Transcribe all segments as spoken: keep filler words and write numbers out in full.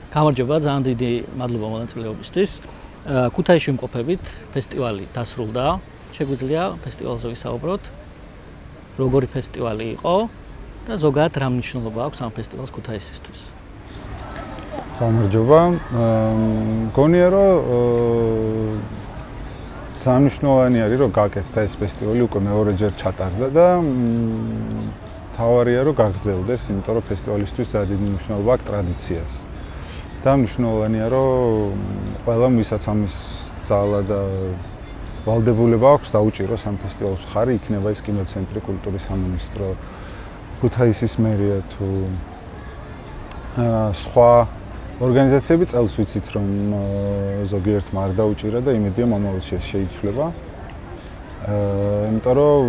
გამარჯობა, ძალიან დიდი მადლობა მონაწილეობისთვის. ქუთაისში ვიმყოფებით, ფესტივალი დასრულდა. შეგვიძლია ფესტივალზე ვისაუბროთ. როგორი ფესტივალი იყო და ზოგადად რა მნიშვნელობა აქვს ამ ფესტივალს ქუთაისისთვის. გამარჯობა. მგონია რომ ძალიან მნიშვნელოვანი არის რომ გაკეთდა ეს ფესტივალი, უკვე მეორეჯერ ჩატარდა და თავარია რომ გაგრძელდეს, იმიტომ რომ ფესტივალისთვის ძალიან დიდი მნიშვნელობა აქვს ტრადიციას. და მნიშვნელოვანია რომ ყველამ ვისაც ამის ძალა და ვალდებულება აქვს დაუჭიროს ამ ფესტივალს ხარი, იქნება ის კინოცენტრი, კულტურის სამინისტრო, ქუთაისის მერია თუ სხვა ორგანიზაციები წელს ვიცით რომ ზოგიერთმა არ დაუჭირა და იმედია მომავალში ეს შეიცვლება. იმიტომ რომ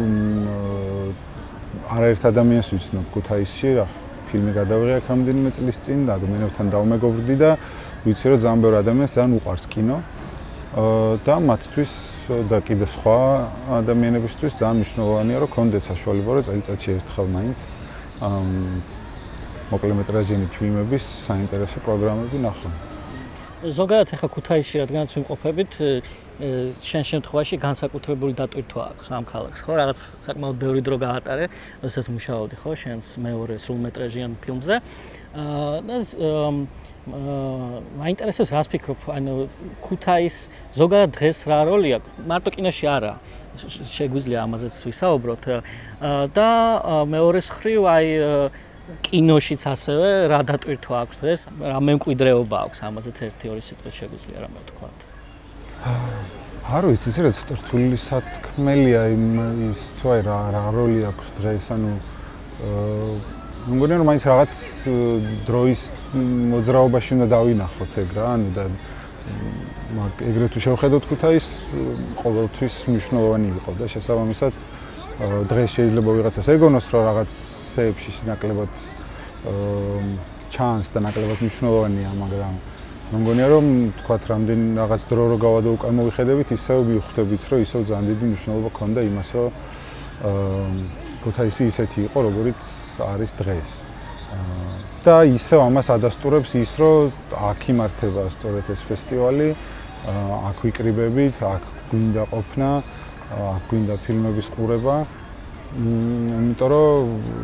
არაერთ ადამიანს ვიცნობ ქუთაისში რა ფილმი გადავიღე აქ რამდენიმე წლის წინ და ადამიანებთან დავმეგობრდი და ვიცი რომ ძალიან ბევრი ადამიანს ძალიან უყვარს კინო და მათთვის და კიდე სხვა ადამიანებისთვის ძალიან მნიშვნელოვანია რომ კონდეთ საშუალება რომ წელიწადში ერთხელ მაინც მოკლემეტრაჟიანი ფილმების საინტერესო პროგრამები ნახონ. ზოგადად ახლა ქუთაისში რადგანაც ვიმყოფებით შენ შემთხვევაში განსაკუთრებული დატვირთვა აქვს ამ ქალაქს, ხო? რაღაც საკმაოდ ბევრი დრო გაატარე, როდესაც მუშაობდი, ხო, შენს მეორე სრულმეტრაჟიან ფილმზე. და მაინტერესებს რას ფიქრობ, ანუ ქუთაის ზოგადად დღეს რა როლი აქვს? მარტო კინოში არა. შეგვიძლია ამაზეც ვისაუბროთ. და მეორეს მხრივ აი კინოშიც ასევე რა დატვირთვა აქვს დღეს, რა მემკვიდრეობა აქვს ამაზეც ერთი-ორი სიტყვით შეგვიძლია რამე თქვათ. არ ვიცი, ისე რა ცოტა რთული სათქმელია იმ ის თუ აი რა რა როლი აქვს დღეს, ანუ მგონია რომ მაინც რაღაც დროის მოძრაობაში უნდა დავინახოთ ეგ რა, ანუ და ეგრეთ თუ შევხედოთ ქუთაის ყოველთვის მნიშვნელოვანი იყო და შესაბამისად დღეს შეიძლება ვიღაცას ეგონოს რომ რაღაცეებში ნაკლებად ჩანს და ნაკლებად მნიშვნელოვანია, მაგრამ მგონია რომ თქვათ რამდენი რაღაც დრო რო გავადო უკან მოვიხედებით, ისევ მივხვდებით რომ ისევ ძალიან დიდი მნიშვნელობა ქონდა იმას რომ ქუთაისი ისეთი იყო როგორიც არის დღეს. და ისევ ამას ადასტურებს ის რომ აქ იმართება სწორედ ეს ფესტივალი, აქ ვიკრიბებით, აქ გვინდა ყოფნა, აქ გვინდა ფილმების ყურება. იმიტომ რომ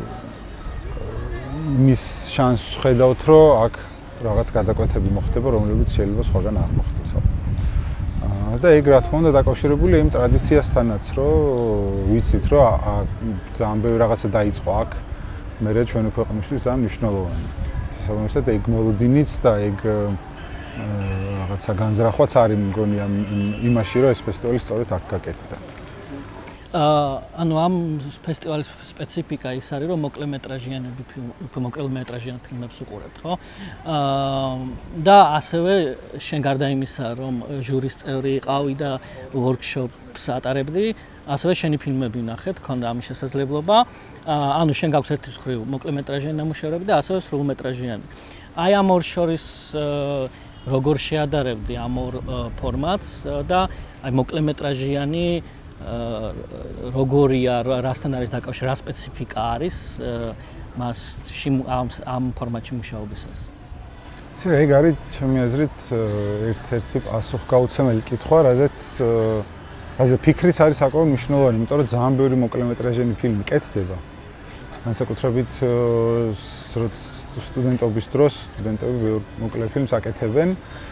მის შანსს ხედავთ რომ აქ რაღაც გადაკვეთები მოხდება, რომლებიც შეიძლება სხვაგან არ მოხდეს. და ეგ რა თქმა უნდა დაკავშირებულია იმ ტრადიციასთანაც, რომ ვიცით, რომ ძალიან ბევრი რაღაცა დაიწყო აქ, მერე ჩვენი ქვეყნისთვის ძალიან მნიშვნელოვანი. შესაბამისად ეგ მოლოდინიც და ეგ რაღაცა განზრახვაც არის მგონია იმაში, რომ ეს ფესტივალი სწორედ აქ გაკეთდა. ანუ ამ ფესტივალის სპეციფიკა ის არის, რომ მოკლემეტრაჟიანები მოკლემეტრაჟიან ფილმებს უყურებთ, ხო? და ასევე შენ გარდა იმისა, რომ ჟურის წევრი იყავი და ვორქშოპს ატარებდი, ასევე შენი ფილმები ვნახეთ, ქონდა ამის შესაძლებლობა. ანუ შენ გაქვს ერთი მხრივ მოკლემეტრაჟიანი ნამუშევრები და ასევე სრულმეტრაჟიანი. აი ამ ორ შორის როგორ შეადარებდი ამ ორ ფორმატს და აი მოკლემეტრაჟიანი როგორია, რასთან არის დაკავშირებული, რა სპეციფიკა არის მას ამ ფორმატში მუშაობისას? ისე ეგ არის ჩემი აზრით ერთ-ერთი პასუხგაუცემელი კითხვა, რაზეც რაზე ფიქრის არის საკმაოდ მნიშვნელოვანი, იმიტომ რომ ძალიან ბევრი მოკლემეტრაჟიანი ფილმი კეთდება. განსაკუთრებით სტუდენტობის დროს სტუდენტები ბევრ მოკლე ფილმს აკეთებენ.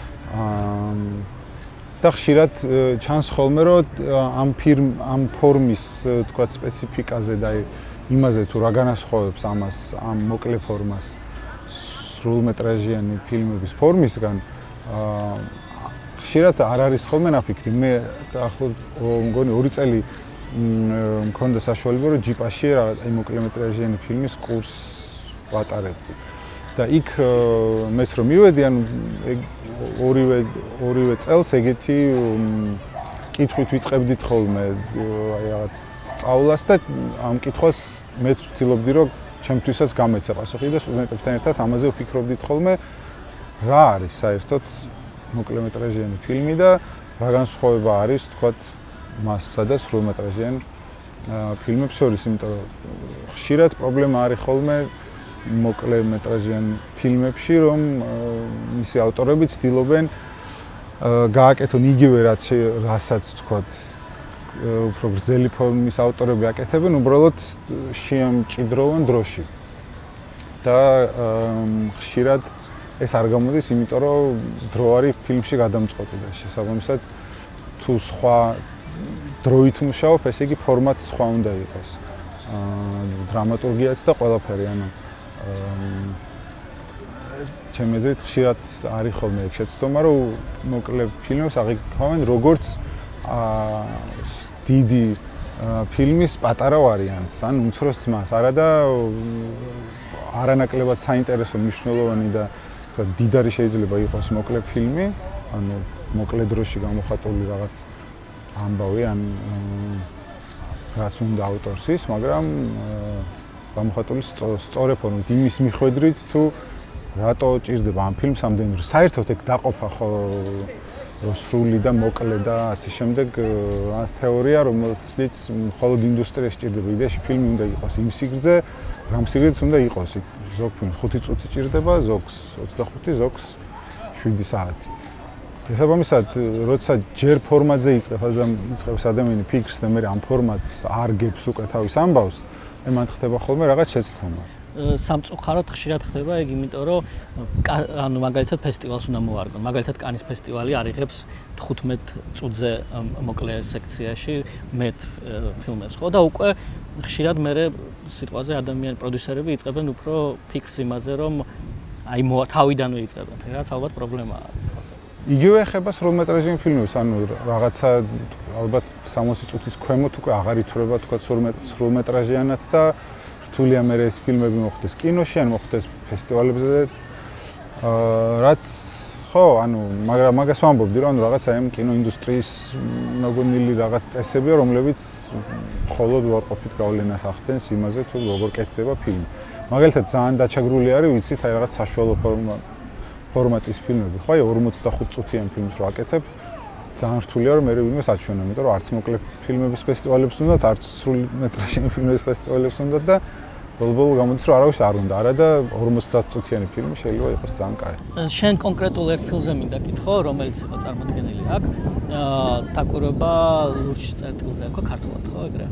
და ხშირად ჩანს ხოლმე რომ ამ ფილმ ამ ფორმის თქვა სპეციფიკაზე და იმაზე თუ რა განასხვავებს ამას ამ მოკლე ფორმას სრულმეტრაჟიანი ფილმების ფორმისგან ხშირად არ არის ხოლმე ნაფიქრი. მე ახლა მგონი ორი წელი მქონდა საშუალება რომ ჯიპაში რაღაც აი მოკლემეტრაჟიანი ფილმის კურსს ვატარებდი. და იქ მეც რომ მივედი, ანუ ორივე ორივე წელს ეგეთი კითხვით ვიწყებდით ხოლმე აი რაღაც სწავლას და ამ კითხვას მეც ვცდილობდი რომ ჩემთვისაც გამეცა პასუხი და სტუდენტებთან ერთად ამაზე ვფიქრობდით ხოლმე რა არის საერთოდ მოკლემეტრაჟიანი ფილმი და რა განსხვავება არის თქვათ მასსა და სრულმეტრაჟიან ფილმებს შორის, იმიტომ რომ ხშირად პრობლემა არის ხოლმე მოკლემეტრაჟიან ფილმებში, რომ მისი ავტორები ცდილობენ გააკეთონ იგივე რაც რასაც თქვათ უფრო გრძელი ფორმის ავტორები აკეთებენ, უბრალოდ შეამჭიდროვან დროში. და ხშირად ეს არ გამოდის, იმიტომ რომ დრო არის ფილმში გადამწყვეტი და შესაბამისად თუ სხვა დროით მუშაობ, ესე იგი ფორმატ სხვა უნდა იყოს. დრამატურგიაც და ყველაფერი, ანუ ჩემი აზრით ხშირად არის ხოლმე ეგ შეცდომა, რომ მოკლე ფილმებს აღიქვამენ როგორც დიდი ფილმის პატარა ვარიანტს, ან უმცროს ძმას, არა და არანაკლებად საინტერესო მნიშვნელოვანი და დიდარი შეიძლება იყოს მოკლე ფილმი, ანუ მოკლე დროში გამოხატული რაღაც ამბავი, ან რაც უნდა ავტორს ის, მაგრამ გამოხატული სწორე ფორმით, იმის მიხედვით თუ რატო ჭირდება ამ ფილმს ამდენი დრო. საერთოდ ეგ დაყოფა ხო სრული და მოკლე და ასე შემდეგ ამ თეორია, რომელიც მხოლოდ ინდუსტრიაში ჭირდება. იდეაში ფილმი უნდა იყოს იმ სიგრძე, რამ სიგრძეც უნდა იყოს. ზოგ ფილმს ხუთი წუთი ჭირდება, ზოგს ოცდახუთი, ზოგს შვიდი საათი. შესაბამისად, როცა ჯერ ფორმატზე იწყებს იწყებს ადამიანი ფიქრს და მე ამ ფორმატს არ გებს უკვე თავის ამბავს, მე მან ხდება ხოლმე რაღაც შეცდომა. სამწუხაროდ ხშირად ხდება ეგ, იმიტომ რომ ანუ მაგალითად ფესტივალს უნდა მოარგონ. მაგალითად კანის ფესტივალი არიღებს თხუთმეტ წუთზე მოკლე სექციაში მეტ ფილმებს, ხო და უკვე ხშირად მე სიტყვაზე ადამიანი პროდიუსერები იწყებენ უფრო ფიქრს იმაზე, რომ აი თავიდანვე იწყებენ, რაც ალბათ პრობლემაა. იგივე ეხება სრულმეტრაჟიან ფილმებს, ანუ რაღაცა ალბათ სამოცი წუთის ქვემოთ უკვე აღარ ითვლება თქვა სრულმეტრაჟიანად და რთულია მე ეს ფილმები მოხდეს კინოში, ან მოხდეს ფესტივალებზე, რაც ხო, ანუ მაგრამ მაგას ვამბობდი, რომ რაღაცა ამ კინოინდუსტრიის მოგონილი რაღაც წესებია, რომლებიც მხოლოდ უარყოფით გავლენას ახდენს იმაზე, თუ როგორ კეთდება ფილმი. მაგალითად, ძალიან დაჩაგრული არის, ვიცით, აი რაღაც საშუალო ფორმატის ფილმები, ხო, აი ორმოცდახუთ წუთიან ფილმს რო აკეთებ, ძალიან რთულია რომ მე ვინმეს აჩვენო, იმიტომ რომ არც მოკლე ფილმების ფესტივალებს უნდათ, არც სრულმეტრაჟიანი ფილმების ფესტივალებს უნდათ და ბოლო-ბოლო გამოდის რომ არავის არ უნდა, არა და ორმოცდაათ წუთიანი ფილმი შეიძლება იყოს ძალიან კაი. შენ კონკრეტულ ერთ ფილმზე მინდა კითხო, რომელიც იყო წარმოდგენილი აქ, დაკვირვება ლურჯ წერტილზე, ხო, ქართულად, ხო, ეგრე.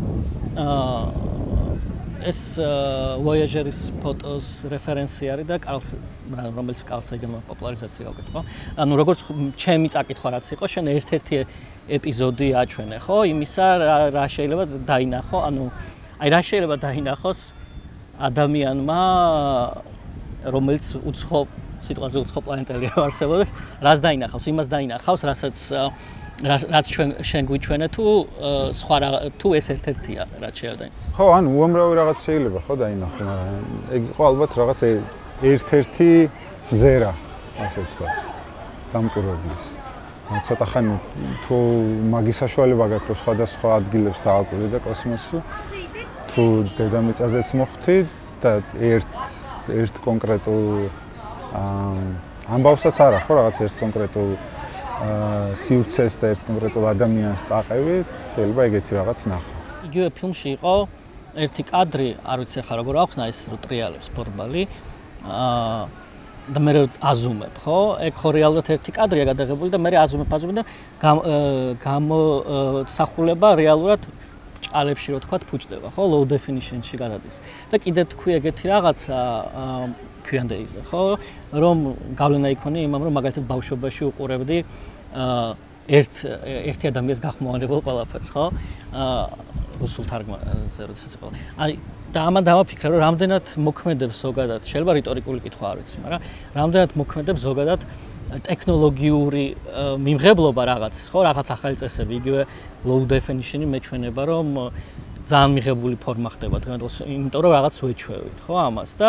ეს ვოიაჟერის ფოტოს რეფერენსი არის და კარლს რომელიც კარლ სეგენმა პოპულარიზაცია გაკეთო. ანუ როგორც ჩემი წაკითხვა რაც იყო, შენ ერთ-ერთი ეპიზოდი აჩვენე, ხო, იმისა რა შეიძლება დაინახო, ანუ აი რა შეიძლება დაინახოს ადამიანმა, რომელიც უცხო სიტყვაზე უცხო პლანეტელი არსებობს, რას დაინახავს, იმას დაინახავს, რასაც რაც ჩვენ შენ გვიჩვენე თუ სხვა თუ ეს ერთ-ერთია რაც შეიძლება. ხო, ანუ უამრავი რაღაც შეიძლება ხო დაინახო, მაგრამ ეგ იყო ალბათ რაღაც ერთ-ერთი ზერა, ასე ვთქვა, დამკვირვებლის. ცოტა ხანი თუ მაგის საშუალება გაქვს რომ სხვადასხვა ადგილებს დააკვირდი და კოსმოსში, თუ დედამიწაზეც მოხვდი და ერთ ერთ კონკრეტულ ამბავსაც არა ხო, რაღაც ერთ კონკრეტულ სივრცეს და ერთ კონკრეტულ ადამიანს წაყევი, შეიძლება ეგეთი რაღაც ნახო. იგივე ფილმში იყო ერთი კადრი, არ ვიცი ახლა როგორ ახსნა ეს რო ტრიალებს ბორბალი. აა და მე აზუმებ, ხო? ეგ ხო რეალურად ერთი კადრია გადაღებული და მე აზუმებ, აზუმებ და გამოსახულება რეალურად ჭალებში რო თქვა ფუჭდება, ხო? low definition-ში გადადის. და კიდე თქვი ეგეთი რაღაცა Q and A-ზე, ხო? რომ გავლენა იქონია იმამ, რომ მაგალითად ბავშვობაში უყურებდი ერთ ერთი ადამიანის გახმოვანებელ ყველაფერს, ხო? რუსულ თარგმანზე როდესაც იყო. აი და ამან დავაფიქრე, რომ რამდენად მოქმედებს ზოგადად, შეიძლება რიტორიკული კითხვა არ ვიცი, მაგრამ რამდენად მოქმედებს ზოგადად ტექნოლოგიური მიმღებლობა რაღაც, ხო, რაღაც ახალი წესები, იგივე low definition-ი მეჩვენება, რომ ძალიან მიღებული ფორმა ხდება დღევანდელს, იმიტომ რომ რაღაც ვეჩვევით, ხო, ამას და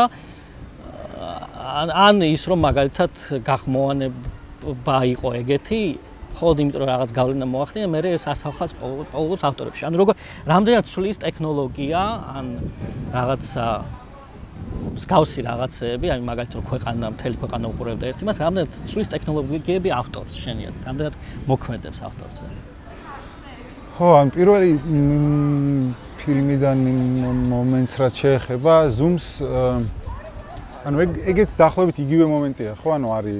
ან ის რომ მაგალითად გახმოვანება იყო ეგეთი, ხოლმე იმიტომ რომ რაღაც გავლენა მოახდინა, მე ეს ასახავს პოულობს ავტორებში. ანუ როგორ რამდენად ცვლის ტექნოლოგია, ან რაღაცა მსგავსი რაღაცეები, აი მაგალითად რომ ქვეყანა, მთელი ქვეყანა უყურებდა ერთ იმას, რამდენად ცვლის ტექნოლოგიები ავტორს შენი აზრით, რამდენად მოქმედებს ავტორზე? ხო, ან პირველი ფილმიდან მომენტს რაც შეეხება Zoom-ს ანუ ეგეც დაახლოებით იგივე მომენტია, ხო? ანუ არის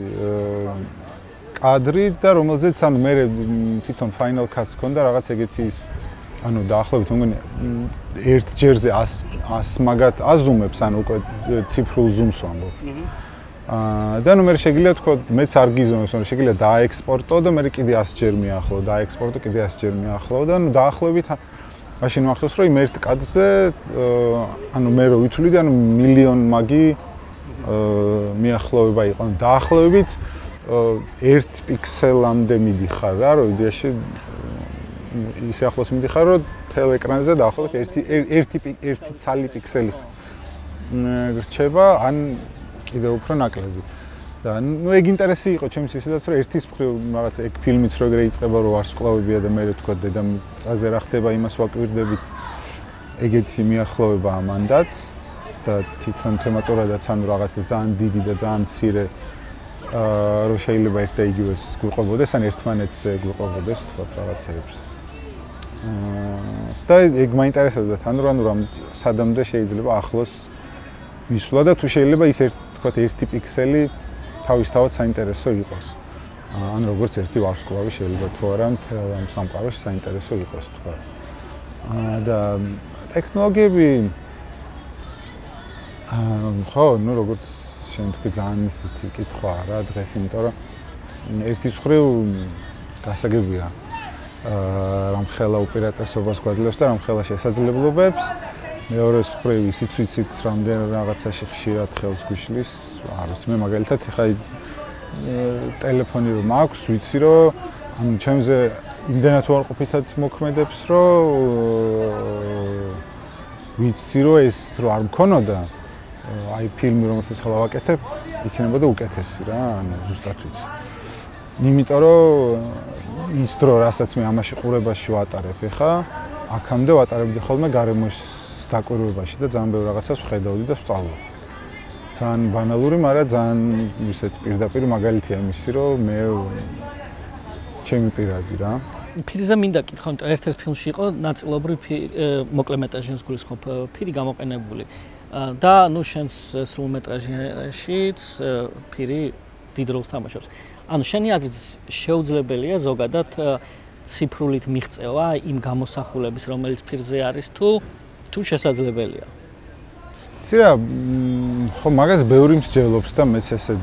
კადრი და რომელზეც ანუ მე თვითონ final cuts ქონდა რაღაც ეგეთი ის ანუ დაახლოებით მგონი ერთ ჯერზე ას მაგათ აზუმებს ანუ უკვე ციფრულ ზუმს ვამბობ. აა და ნუ მე შეგიძლია თქო მეც არ გიზომებს, ანუ შეგიძლია დაექსპორტო და მე კიდე ას ჯერ მიახლო, დაექსპორტო კიდე ას ჯერ მიახლო და ნუ დაახლოებით მაშინ მახსოვს რომ იმ ერთ კადრზე ანუ მე რო ვითვლიდი ანუ მილიონ მაგი მიახლოვება იყო. ანუ დაახლოებით ერთ პიქსელამდე მიდიხარ რა, რომ იდეაში ისე ახლოს მიდიხარ, რომ თელ ეკრანზე დაახლოებით ერთი ერთი ერთი ცალი პიქსელი გრჩება, ან კიდევ უფრო ნაკლები. და ნუ ეგ ინტერესი იყო ჩემთვის ისედაც, რომ ერთის მხრივ რაღაც ეგ ფილმიც რო ეგრე იწყება, რომ ვარსკვლავებია და მე თქვა დედამიწაზე რა ხდება, იმას ვაკვირდებით. ეგეთი მიახლოვება ამანდაც და თვითონ თემატურადაც ანუ რაღაცა ძალიან დიდი და ძალიან მცირე აა რომ შეიძლება ერთ და იგივეს გვიყვებოდეს, ან ერთმანეთზე გვიყვებოდეს თქვა რაღაცეებს. და ეგ მაინტერესებდა თან რომ ანუ რამ სადამდე შეიძლება ახლოს მისვლა და თუ შეიძლება ის ერთ თქვა ერთი პიქსელი თავისთავად საინტერესო იყოს. ან როგორც ერთი ვარსკვლავი შეიძლება თუ არა მთელ ამ სამყაროში საინტერესო იყოს თქვა. და ტექნოლოგიები აა ხო, ნუ როგორც შენ თქვი ძალიან ისეთი კითხვაა რა დღეს, იმიტომ რომ ერთის მხრივ გასაგებია აა რამ ხელა უპირატესობას გვაძლევს და რამ ხელა შესაძლებლობებს. მეორეს მხრივ ისიც ვიცით რამდენ რაღაცაში ხშირად ხელს გვიშლის, არ ვიცი, მე მაგალითად ხა ტელეფონი რომ მაქვს, ვიცი რომ ანუ ჩემზე იმდენად უარყოფითად მოქმედებს, რომ ვიცი რომ ეს რო არ მქონოდა აი ფილმი რომელსაც ახლა ვაკეთებ, იქნებოდა უკეთესი რა, ანუ ზუსტად ვიცი. იმიტომ რომ ის დრო, რასაც მე ამაში ყურებაში ვატარებ, ეხა აქამდე ვატარებდი ხოლმე გარემოს დაკვირვებაში და ძალიან ბევრ რაღაცას ვხედავდი და ვსწავლობ. ძალიან ბანალური, მაგრამ ძალიან ისეთ პირდაპირ მაგალითია იმისი, რომ მე ჩემი პირადი რა. ფილმზე მინდა კითხო, იმიტომ ერთ-ერთ ფილმში იყო ნაწილობრივ მოკლემეტრაჟის გულისხმობ ფილმი გამოყენებული. და ნუ შენს სრულმეტრაჟაშიც ფილმი დიდ როლს თამაშობს. ანუ შენი აზრით შეუძლებელია ზოგადად ციფრულით მიღწევა იმ გამოსახულების, რომელიც ფილმზე არის თუ თუ შესაძლებელია. ცირა ხო მაგას ბევრი მსჯელობს და მეც ესე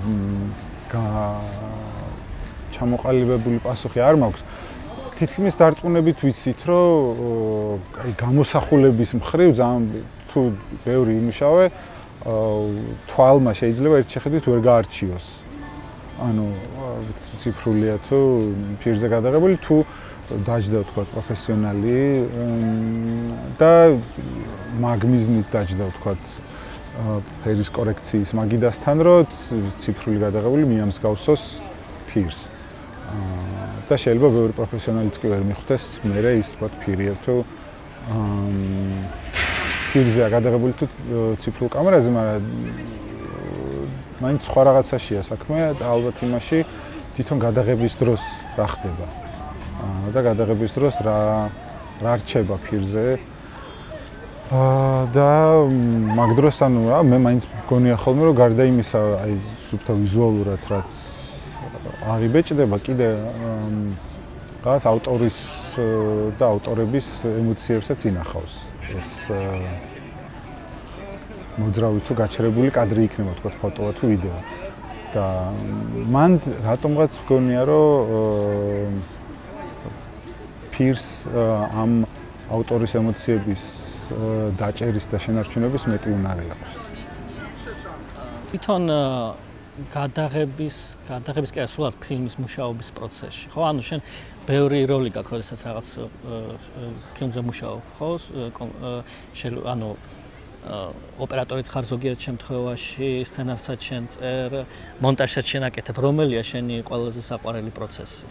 ჩამოყალიბებული პასუხი არ მაქვს. თითქმის დარწმუნებით ვიცით, რომ აი გამოსახულების მხრივ ძალიან თუ ბევრი იმუშავე, თვალმა შეიძლება ერთ შეხედვით ვერ გაარჩიოს. ანუ ციფრულია თუ ფილმზე გადაღებული თუ დაჯდა თქვა პროფესიონალი და მაგმიზნით დაჯდა თქვა ფერის კორექციის მაგიდასთან, რომ ციფრული გადაღებული მიამსგავსოს ფილმს. და შეიძლება ბევრი პროფესიონალიც კი ვერ მიხვდეს, მერე ის თქვა ფილმია თუ ფილმზე გადაღებული თუ ციფრულ კამერაზე, მაგრამ მაინც სხვა რაღაცაშია საქმე და ალბათ იმაში თვითონ გადაღების დროს რა ხდება. და გადაღების დროს რა რა რჩება ფილმზე. და მაგ დროს ანუ რა მე მაინც მგონია ხოლმე რომ გარდა იმისა, აი სუფთა ვიზუალურად რაც აღიბეჭდება კიდე რაღაც ავტორის და ავტორების ემოციებსაც ინახავს. ეს მოძრავი თუ გაჩერებული კადრი იქნება თქვა ფოტოა თუ ვიდეო. და მან რატომღაც მგონია რომ ფილმს ამ ავტორის ემოციების დაჭერის და შენარჩუნების მეტი უნარი აქვს. თვითონ გადაღების, გადაღების კი სულად ფილმის მუშაობის პროცესში, ხო? ანუ შენ ბევრი როლი გაქვს, როდესაც რაღაც ფილმზე მუშაობ, ხო? ანუ ოპერატორიც ხარ ზოგიერთ შემთხვევაში, სცენარსაც შენ წერ, მონტაჟსაც შენ აკეთებ. რომელია შენი ყველაზე საყვარელი პროცესი?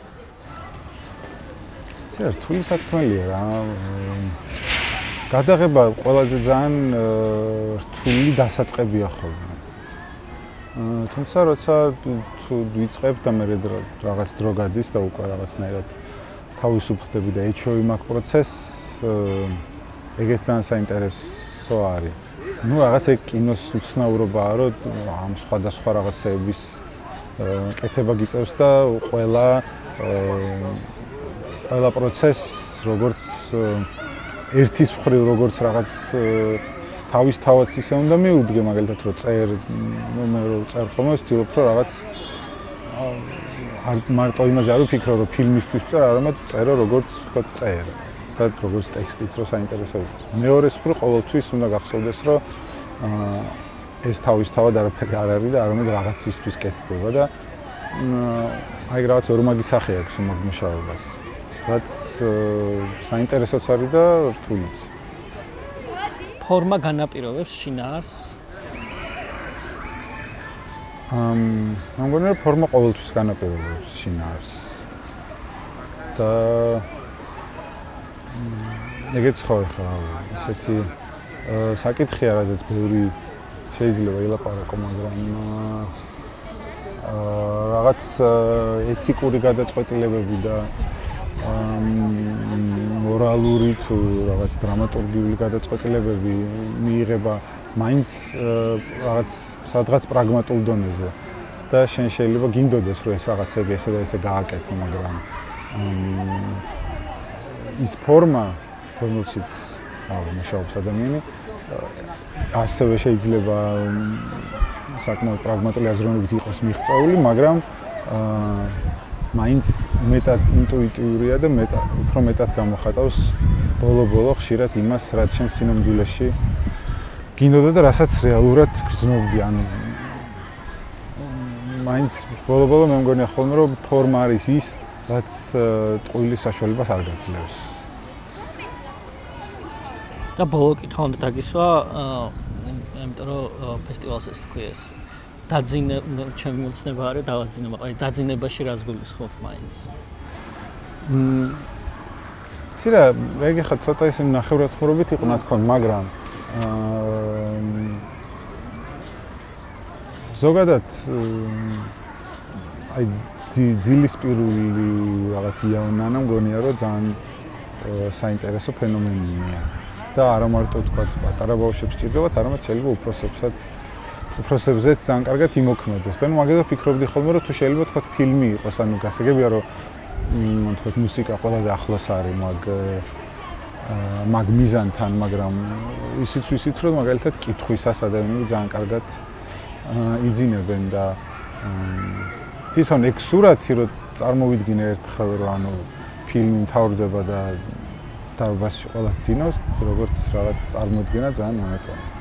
ცერ რთული სათქმელია რა. გადაღება ყველაზე ძალიან რთული დასაწყებია ხოლმე. თუმცა როცა თუ ვიწყებ და მე რაღაც დრო გადის და უკვე რაღაცნაირად თავისუფლდები და ეჩვევი მაგ პროცესს, ეგეც ძალიან საინტერესო არის. ну რაღაც ეგ კინოს უცნაურობაა, რომ ამ სხვადასხვა რაღაცეების კეთება გიწევს და ყველა ყველა პროცესს როგორც ერთის მხრივ როგორც რაღაც თავისთავად ისე უნდა მიუდგე, მაგალითად რომ წერ, ну მე რო წერ ხოლმე ვცდილობ რომ რაღაც მარტო იმაზე არ ვფიქრო რომ ფილმისთვის წერ, არამედ წერო როგორც თქვა წერ და როგორც ტექსტიც რო საინტერესო იყოს. მეორეს მხრივ ყოველთვის უნდა გახსოვდეს რომ ეს თავისთავად არაფერი არ არის და არამედ რაღაცისთვის კეთდება და აი რაღაც ორმაგი სახე აქვს უმაგ მუშაობას. რაც საინტერესოც არის და რთულიც. ფორმა განაპირობებს შინაარს? ამ მგონი რომ ფორმა ყოველთვის განაპირობებს შინაარს. და ეგეც ხო ხა ესეთი საკითხია, რაზეც ბევრი შეიძლება ილაპარაკო, მაგრამ რაღაც ეთიკური გადაწყვეტილებები და მორალური თუ რაღაც დრამატურგიული გადაწყვეტილებები მიიღება მაინც რაღაც სადღაც პრაგმატულ დონეზე და შენ შეიძლება გინდოდეს რომ ეს რაღაც ესე და ესე გააკეთო, მაგრამ ის ფორმა, რომელშიც მუშაობს ადამიანი, ასევე შეიძლება საკმაოდ პრაგმატული აზროვნებით იყოს მიღწეული, მაგრამ მაინც მეტად ინტუიტიურია და მეტად უფრო მეტად გამოხატავს ბოლო-ბოლო ხშირად იმას, რაც შენ სინამდვილეში გინდოდა და რასაც რეალურად გრძნობდი. ანუ მაინც ბოლო-ბოლო მე მგონია ხოლმე რომ ფორმა არის ის, რაც ტყუილის საშუალებას არ გაძლევს. და ბოლო კითხვა უნდა დაგისვა, იმიტომ რომ ფესტივალს ეს თქვი ეს დაძინე ჩემი მოცნება არის დავაძინო, აი დაძინებაში რას გულისხმობ მაინც? მ ცირა, ეგ ხა ცოტა ისე ნახევრადღურობით იყო ნათქვამი, მაგრამ ზოგადად აი ძილისპირული რაღაც იავნანა მგონია რომ ძალიან საინტერესო ფენომენია და არა მარტო თქვა პატარა ბავშვებს სჭირდებათ, არამედ შეიძლება უფროსებსაც უფროსებზეც ძალიან კარგად იმოქმედოს. და ნუ მაგაზე ვფიქრობდი ხოლმე რომ თუ შეიძლება თქვა ფილმი იყოს, ანუ გასაგებია რომ თქვა მუსიკა ყველაზე ახლოს არის მაგ მაგ მიზანთან, მაგრამ ისიც ვიცით რომ მაგალითად კითხვისას ადამიანები ძალიან კარგად იძინებენ და თვითონ ეგ სურათი რომ წარმოვიდგინე ერთხელ რომ ანუ ფილმი მთავრდება და დარბაზში ყველას ძინავს, როგორც რაღაც წარმოდგენა ძალიან მომეწონა.